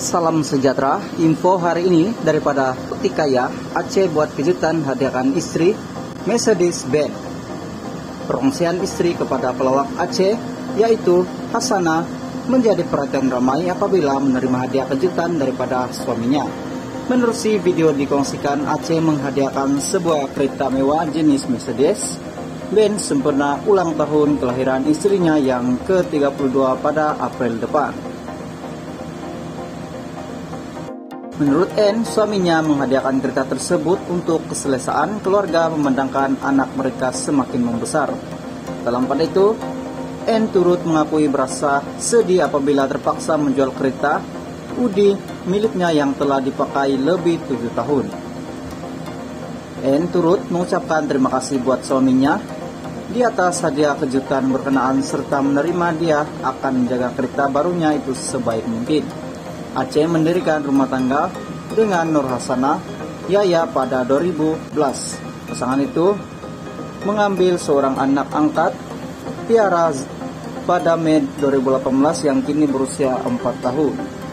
Salam sejahtera, info hari ini daripada Putih Kaya, Aceh buat kejutan hadiahkan istri Mercedes-Benz. Perongsian istri kepada pelawak Aceh, yaitu Hasanah, menjadi perhatian ramai apabila menerima hadiah kejutan daripada suaminya. Menerusi video dikongsikan, Aceh menghadiahkan sebuah kereta mewah jenis Mercedes-Benz sempurna ulang tahun kelahiran istrinya yang ke-32 pada April depan. Menurut N, suaminya menghadiahkan kereta tersebut untuk keselesaan keluarga memandangkan anak mereka semakin membesar. Dalam pada itu, N turut mengakui berasa sedih apabila terpaksa menjual kereta Udi miliknya yang telah dipakai lebih 7 tahun. N turut mengucapkan terima kasih buat suaminya di atas hadiah kejutan berkenaan serta menerima dia akan menjaga kereta barunya itu sebaik mungkin. Aceh mendirikan rumah tangga dengan Nur Hasanah Yaya pada 2011. Pasangan itu mengambil seorang anak angkat, Tiara, pada Mei 2018 yang kini berusia 4 tahun.